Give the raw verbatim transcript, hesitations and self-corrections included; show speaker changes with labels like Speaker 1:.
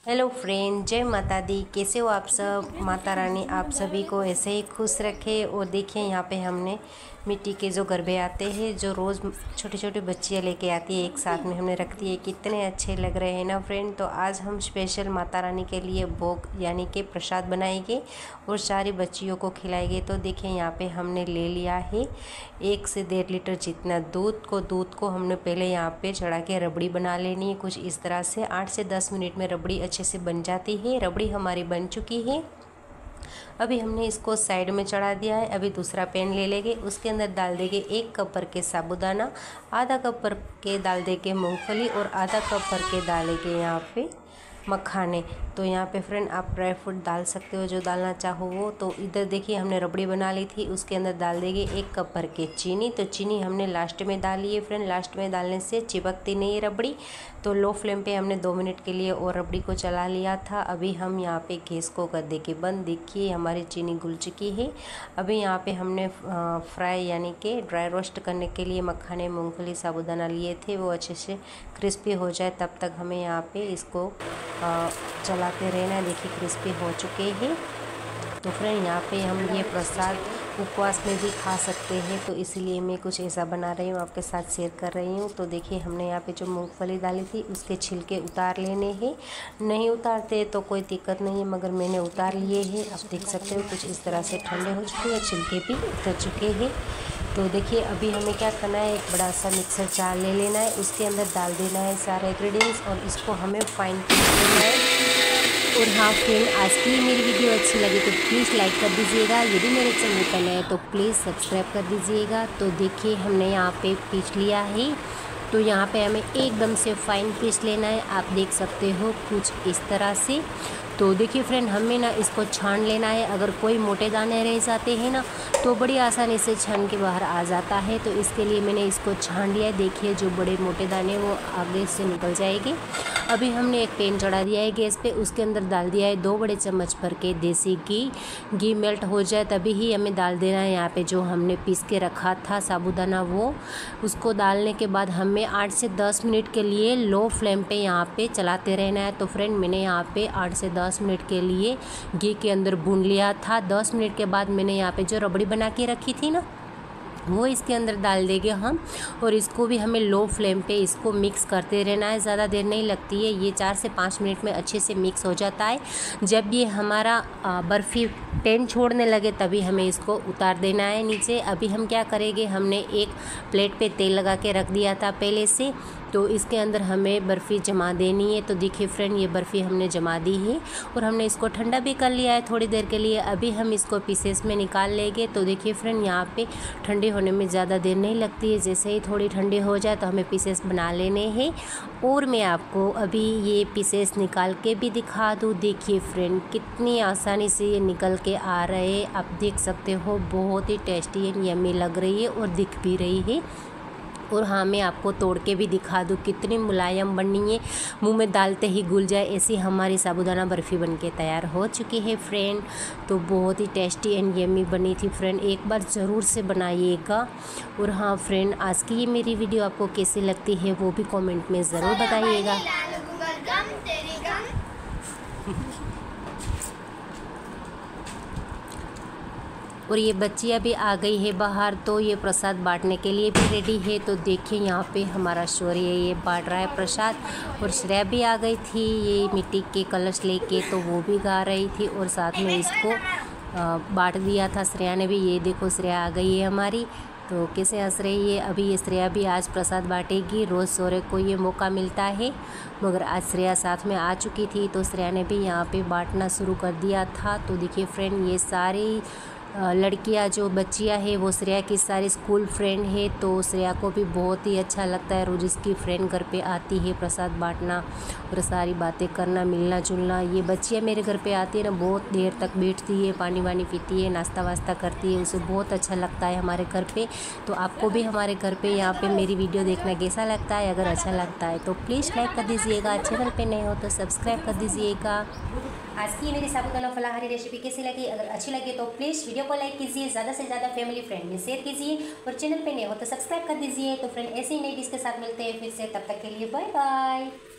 Speaker 1: Hello friend, जय माता दी। कैसे हो आप सब। माता रानी आप सभी को ऐसे ही खुश रखे। और देखिए यहाँ पे हमने मिट्टी के जो गरबे आते हैं, जो रोज़ छोटी छोटी बच्चियाँ लेके आती है, एक साथ में हमने रख दिए। कितने अच्छे लग रहे हैं ना फ्रेंड। तो आज हम स्पेशल माता रानी के लिए भोग यानी कि प्रसाद बनाएंगे और सारी बच्चियों को खिलाएंगे। तो देखिए यहाँ पे हमने ले लिया है एक से डेढ़ लीटर जितना दूध को दूध को हमने पहले यहाँ पे चढ़ा के रबड़ी बना लेनी है। कुछ इस तरह से आठ से दस मिनट में रबड़ी अच्छे से बन जाती है। रबड़ी हमारी बन चुकी है। अभी हमने इसको साइड में चढ़ा दिया है। अभी दूसरा पैन ले लेंगे, उसके अंदर डाल देंगे एक कप भर के साबूदाना, आधा कप भर के डाल देंगे मूंगफली और आधा कप भर के डालेंगे यहाँ पे मखाने। तो यहाँ पे फ्रेंड आप ड्राई फ्रूट डाल सकते हो जो डालना चाहो वो। तो इधर देखिए हमने रबड़ी बना ली थी, उसके अंदर डाल देंगे एक कप भर के चीनी। तो चीनी हमने लास्ट में डाली है फ्रेंड, लास्ट में डालने से चिपकती नहीं है रबड़ी। तो लो फ्लेम पे हमने दो मिनट के लिए और रबड़ी को चला लिया था। अभी हम यहाँ पे गैस को कर देंगे बंद। देखिए हमारी चीनी घुल चुकी है। अभी यहाँ पे हमने फ्राई यानी कि ड्राई रोस्ट करने के लिए मखाने, मूंगफली, साबूदाना लिए थे, वो अच्छे से क्रिस्पी हो जाए तब तक हमें यहाँ पे इसको चलाते रहना है। देखिए क्रिस्पी हो चुके हैं। तो फ्रेंड यहाँ पे हम ये प्रसाद उपवास में भी खा सकते हैं, तो इसीलिए मैं कुछ ऐसा बना रही हूँ, आपके साथ शेयर कर रही हूँ। तो देखिए हमने यहाँ पे जो मूंगफली डाली थी उसके छिलके उतार लेने हैं। नहीं उतारते तो कोई दिक्कत नहीं है, मगर मैंने उतार लिए हैं। आप देख सकते हो कुछ इस तरह से ठंडे हो चुके हैं, छिलके भी उतर चुके हैं। तो देखिए अभी हमें क्या करना है, एक बड़ा सा मिक्सर जार ले लेना है, उसके अंदर डाल देना है सारे इंग्रेडिएंट्स और इसको हमें फाइन पीस लेना है। और हाँ फ्रेंड, आज की मेरी वीडियो अच्छी लगी तो प्लीज़ लाइक कर दीजिएगा। यदि मेरे चैनल पर नए तो प्लीज़ सब्सक्राइब कर दीजिएगा। तो देखिए हमने यहाँ पे पीस लिया है। तो यहाँ पे हमें एकदम से फाइन पीस लेना है, आप देख सकते हो कुछ इस तरह से। तो देखिए फ्रेंड हमें ना इसको छान लेना है। अगर कोई मोटे दाने रह जाते हैं ना तो बड़ी आसानी से छान के बाहर आ जाता है। तो इसके लिए मैंने इसको छान लिया है। देखिए जो बड़े मोटे दाने वो आगे से निकल जाएंगे। अभी हमने एक पैन चढ़ा दिया है गैस पे, उसके अंदर डाल दिया है दो बड़े चम्मच भर के देसी घी। घी मेल्ट हो जाए तभी ही हमें डाल देना है यहाँ पे जो हमने पीस के रखा था साबूदाना, वो उसको डालने के बाद हमें आठ से दस मिनट के लिए लो फ्लेम पे यहाँ पे चलाते रहना है। तो फ्रेंड मैंने यहाँ पे आठ से दस मिनट के लिए घी के अंदर भून लिया था। दस मिनट के बाद मैंने यहाँ पे जो रबड़ी बना के रखी थी ना वो इसके अंदर डाल देंगे हम, और इसको भी हमें लो फ्लेम पे इसको मिक्स करते रहना है। ज़्यादा देर नहीं लगती है, ये चार से पाँच मिनट में अच्छे से मिक्स हो जाता है। जब ये हमारा बर्फ़ी पैन छोड़ने लगे तभी हमें इसको उतार देना है नीचे। अभी हम क्या करेंगे, हमने एक प्लेट पे तेल लगा के रख दिया था पहले से, तो इसके अंदर हमें बर्फ़ी जमा देनी है। तो देखिए फ्रेंड ये बर्फ़ी हमने जमा दी है और हमने इसको ठंडा भी कर लिया है थोड़ी देर के लिए। अभी हम इसको पीसेस में निकाल लेंगे। तो देखिए फ्रेंड यहाँ पे ठंडे होने में ज़्यादा देर नहीं लगती है, जैसे ही थोड़ी ठंडी हो जाए तो हमें पीसेस बना लेने हैं। और मैं आपको अभी ये पीसेस निकाल के भी दिखा दूँ। देखिए फ्रेंड कितनी आसानी से ये निकल के आ रहे हैं, आप देख सकते हो। बहुत ही टेस्टी एंड यम्मी लग रही है और दिख भी रही है। और हाँ मैं आपको तोड़ के भी दिखा दूँ कितनी मुलायम बनी है, मुंह में डालते ही घुल जाए ऐसी हमारी साबूदाना बर्फ़ी बनके तैयार हो चुकी है फ्रेंड। तो बहुत ही टेस्टी एंड यम्मी बनी थी फ्रेंड, एक बार ज़रूर से बनाइएगा। और हाँ फ्रेंड आज की ये मेरी वीडियो आपको कैसी लगती है वो भी कमेंट में ज़रूर बताइएगा। और ये बच्चियाँ भी आ गई है बाहर, तो ये प्रसाद बांटने के लिए भी रेडी है। तो देखिए यहाँ पे हमारा शौर्य ये बांट रहा है प्रसाद। और श्रेया भी आ गई थी ये मिट्टी के कलश लेके, तो वो भी गा रही थी और साथ में इसको बांट दिया था श्रेया ने भी। ये देखो श्रेया आ गई है हमारी, तो कैसे हंस रही है। अभी ये श्रेया भी आज प्रसाद बांटेगी। रोज़ शौर्य को ये मौका मिलता है, मगर आज श्रेया साथ में आ चुकी थी तो श्रेया ने भी यहाँ पे बांटना शुरू कर दिया था। तो देखिए फ्रेंड ये सारी लड़कियां जो बच्चियां हैं वो श्रेया की सारी स्कूल फ्रेंड है। तो श्रेया को भी बहुत ही अच्छा लगता है रोज़ इसकी फ्रेंड घर पे आती है प्रसाद बांटना और सारी बातें करना, मिलना जुलना। ये बच्चियां मेरे घर पे आती है ना बहुत देर तक बैठती है, पानी वानी पीती है, नाश्ता वास्ता करती है, उसे बहुत अच्छा लगता है हमारे घर पे। तो आपको भी हमारे घर पे यहाँ पे मेरी वीडियो देखना कैसा लगता है, अगर अच्छा लगता है तो प्लीज़ लाइक कर दीजिएगा, चैनल पे नए हो तो सब्सक्राइब कर दीजिएगा। आज की मेरी साबूदाना फलाहारी रेसिपी कैसी लगी, अगर अच्छी लगी तो प्लीज़ वीडियो को लाइक कीजिए, ज़्यादा से ज़्यादा फैमिली फ्रेंड में शेयर कीजिए और चैनल पे नए हो तो सब्सक्राइब कर दीजिए। तो फ्रेंड ऐसे ही नई डिश के साथ मिलते हैं फिर से, तब तक के लिए बाय बाय।